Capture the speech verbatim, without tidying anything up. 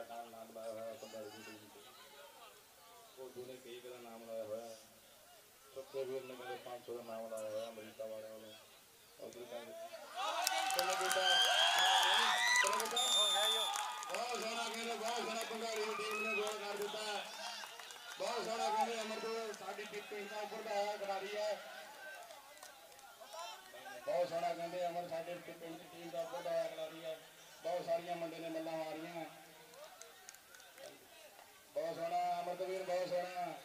ਨਾਲ ਨਾਮ ਲਾਇਆ ਹੋਇਆ ਪੰਜਾਬੀ ਦੀ ਟੀਮ 'ਚ। ਉਦੋਂ ਨੇ ਕਈ ਕਦਾ ਨਾਮ ਲਾਇਆ ਹੋਇਆ। ਸੁੱਖੇ ਵੀਰ ਨੇ ਕਹਿੰਦੇ ਪੰਜ ਸੌ ਦਾ ਨਾਮ ਲਾਇਆ ਹੋਇਆ ਅਮਰੀਕਾ ਵਾਲਿਆਂ ਵੱਲੋਂ। ਉਧਰ ਕਹਿੰਦੇ ਚਲੋ ਬੇਟਾ ਚਲੋ ਬੇਟਾ ਬਹੁਤ ਸੋਹਣਾ ਕਹਿੰਦੇ ਬਹੁਤ ਸੋਹਣਾ ਭੰਗਾੜੀ ਦੀ ਟੀਮ ਨੇ ਗੋਲ ਕਰ ਦਿੱਤਾ। ਬਹੁਤ ਸੋਹਣਾ ਕਹਿੰਦੇ ਅਮਰਦੂਤ ਸਾਡੀ ਪਿੰਡ ਦਾ ਉੱਪਰ ਦਾ ਖਿਡਾਰੀ ਹੈ। बहुत सोहना कहते अमर साडे पिंड की टीम का बहुत आया खिलाड़ी है। बहुत सारिया मुंडे ने मल्लां मारियां। बहुत सोहना अमरवीर बहुत सोहना